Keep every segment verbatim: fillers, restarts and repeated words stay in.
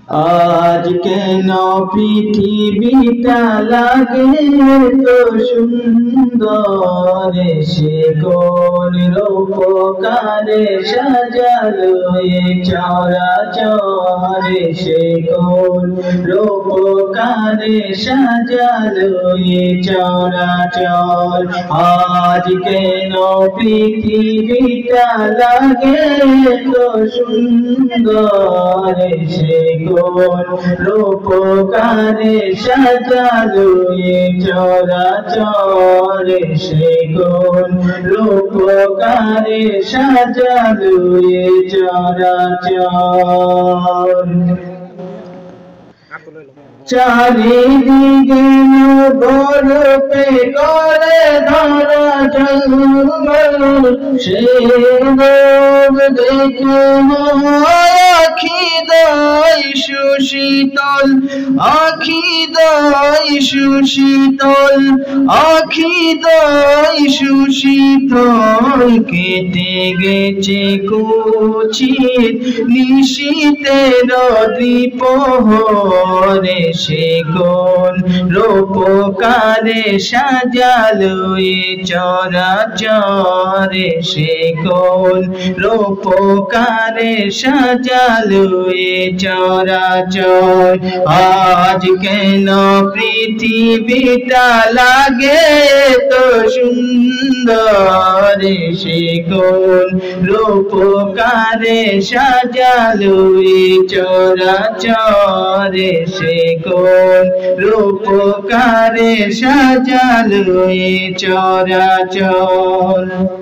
আজ কেন পৃথিবীটা লাগে তো সুন্দর, সে কোন রূপকারে সাজালো এ চরাচর, সে কোন রূপকারে সাজালো এ চরাচর। আজ কেন পৃথিবীটা লাগে তো সুন্দর, সে কোন রূপকারে সাজালো এ চরাচর, সে কোন রূপকারে সাজালো এ চরাচর। চারিদিকে বরফে করে ধরা জঙ্গল, সে রোদ দেখে আখি দাই সুশীতল, আখি দাই সুশীতল, আখি দাই সুশীতল। কেটে গেছে কুচিত নিশীতের দ্বিপ্রহরে, সে কোন রূপকারে সাজালো এ চরাচর, সে কোন রূপকারে সাজালো এ চরাচর। আজ কেন পৃথিবীটা লাগে তো সুন্দর, সে কোন রূপকারে সাজালো এ চরাচর, সে কোন রূপকারে সাজালো এ চরাচর।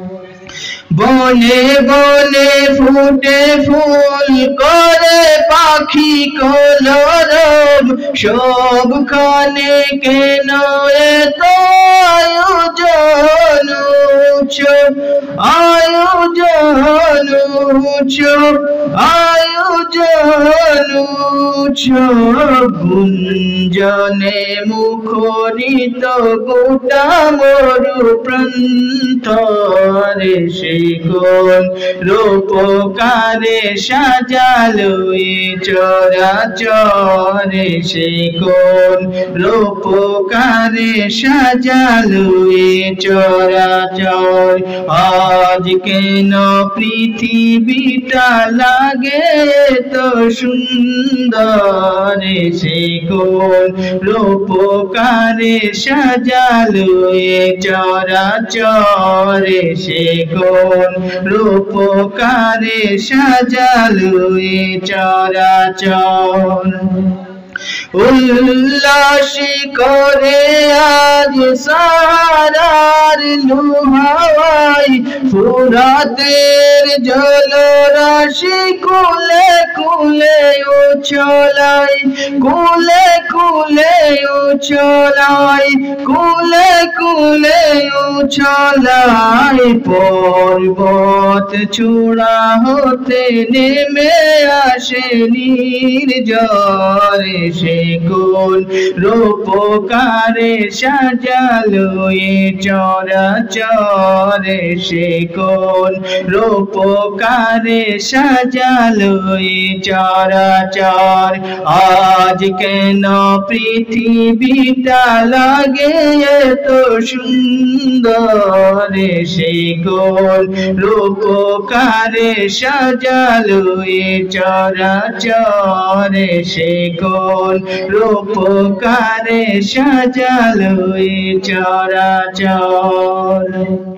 বনে বনে ফুটে ফুল করে পাখি কলরব, সবখানে কেন এত আয়োজন উৎসব, আয়োজন উৎসব, আয়োজন উৎসব। গুঞ্জনে মুখরিত গোটা মরু প্রান্তরে, সে কোন রূপকারে সাজালো এ চরাচর, সে কোন রূপকারে সাজালো এ চরাচর। আজ কেন পৃথিবীটা লাগে তো সুন্দর, সে কোন রূপকারে সাজালো এ চরাচর, সে কোন রূপকারে সাজালো এ চরাচর। উল্লাসী করে আজ সারার লুহাওয়াই, ফুরাতের জলরাশি কুলে কুলে উছলাই, কুলে কুলে উছলাই, কুলে কুলে উছলাই। পর্বত চূড়া হতে নেমে আসে নির্ঝর, সে কোন রূপকারে সাজালো এ চরাচর, সে কোন রূপকারে সাজালো এ চরাচর। আজ কেন পৃথিবীটা লাগে তো সুন্দর, সে কোন রূপকারে সাজালো এ চরাচর, সে কোন রূপকারে সাজালো এ চরাচর।